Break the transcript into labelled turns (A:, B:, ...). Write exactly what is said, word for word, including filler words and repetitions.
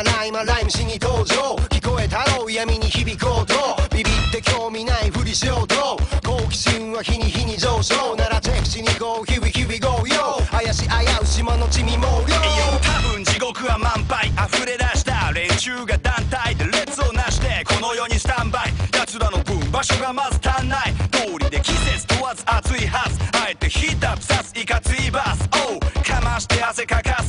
A: なら今ライムしに登場。聞こえたろう闇に響こうと、ビビって興味ないふりしようと。好奇心は日に日に上昇ならチェックしに行こう。日々日々 go yo 怪し危う島の地味もよ。
B: 多分地獄は満杯溢れ出した連中が団体で列をなしてこの世にスタンバイ。奴らの分場所がまず足んない。通りで季節問わず暑いはず。あえてヒートアップさすいかついバス。おうかまして汗かか